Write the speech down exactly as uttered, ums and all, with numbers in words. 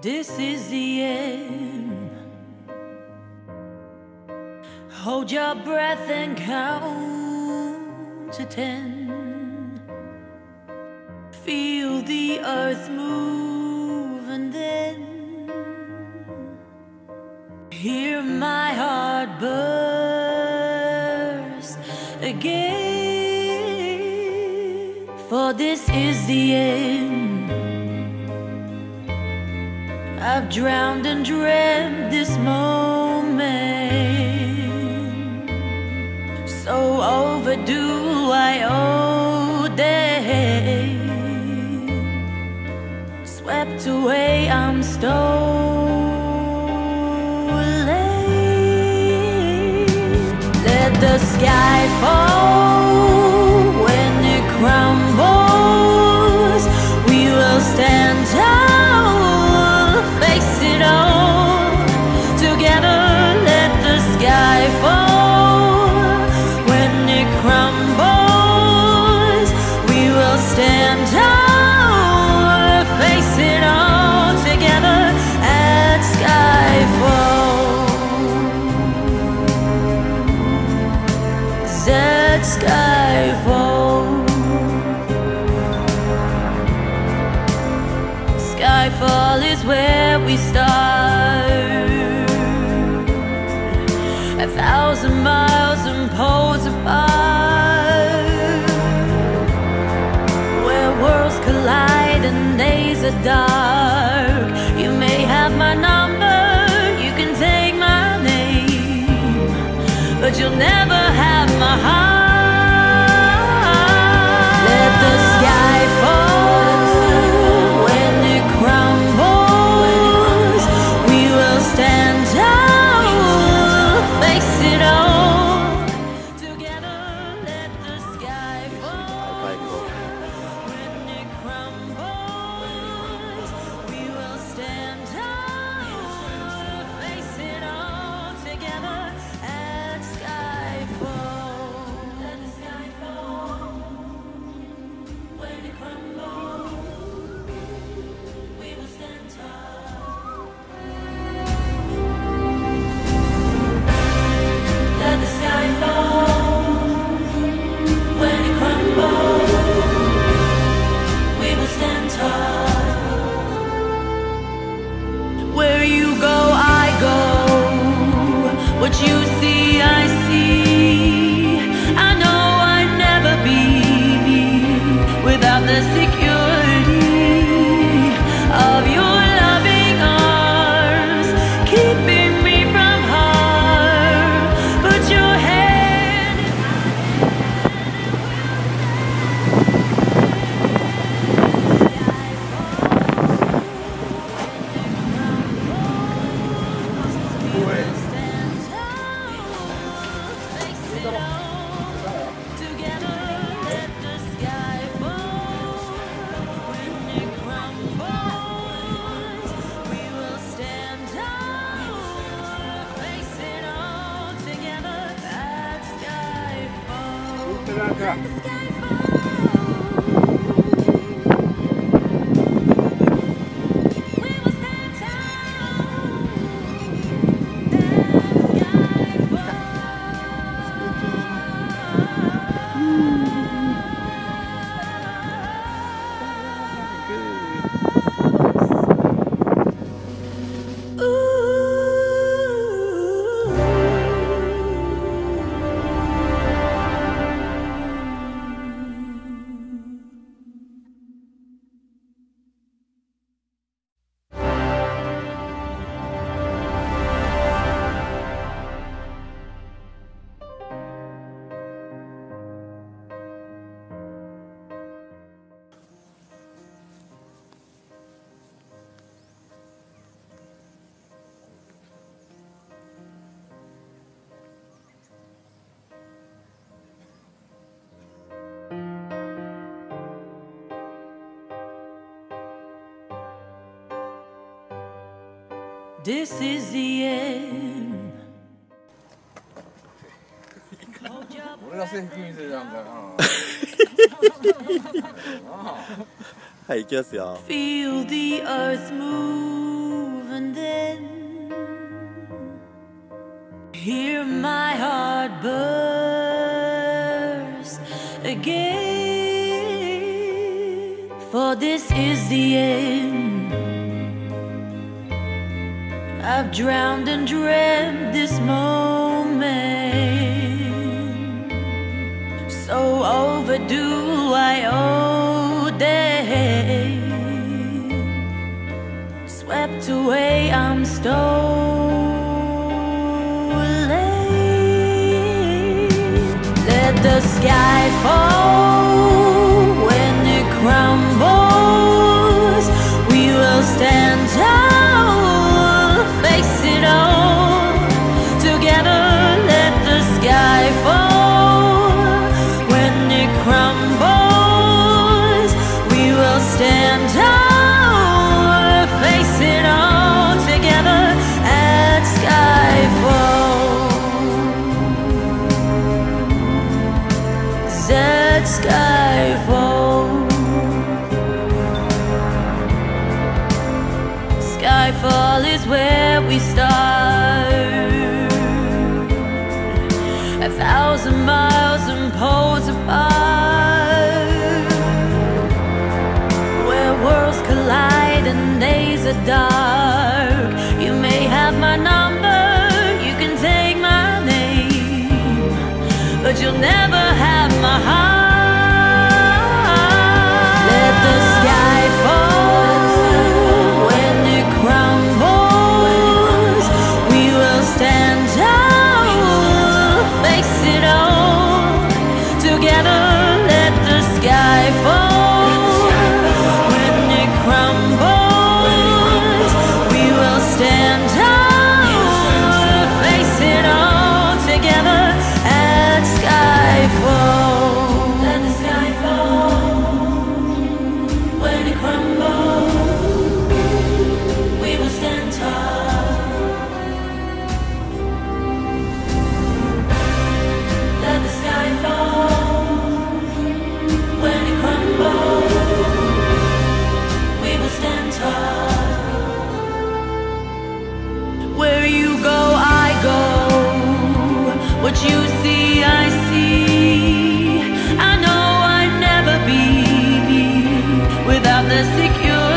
This is the end. Hold your breath and count to ten. Feel the earth move and then hear my heart burst again. For this is the end. I've drowned and dreamt this moment, so overdue I owe day. Swept away, I'm stolen. Let the sky fall. When it crumbles, we will stand tall. Face it all together. Let the sky fall. When it crumbles, we will stand tall. Face it all together at skyfall. At skyfall. Skyfall is where we start, a thousand miles and poles apart, where worlds collide and days are dark. You may have my number, you can take my name, but you'll never have my heart. Let the sky fall. This is the end. 俺が制服見せたんだよな。 はい、行きますよ。 Feel the earth move even then, hear my heart burst again. For this is the end. I've drowned and dreamt this moment, so overdue I owe day. Swept away, I'm stolen. Let the sky fall. When it crumbles, we will stand tall, face it all together. Let the sky fall. When it crumbles, we will stand tall, face it all together at skyfall. At skyfall. Skyfall is where we start, a thousand miles and poles apart, where worlds collide and days are dark. You may have my number, you can take my name, but you'll never have my heart. Let the sky fall. When it crumbles, we will stand tall, face it all together. Let the sky fall. When it crumbles, we will stand tall, face it all together at skyfall. Let the sky fall. When it crumbles, we will stand tall. Let the sky fall. When it crumbles, we will stand tall. Where you go, I go. What you see, I see. I know I'd never be without the security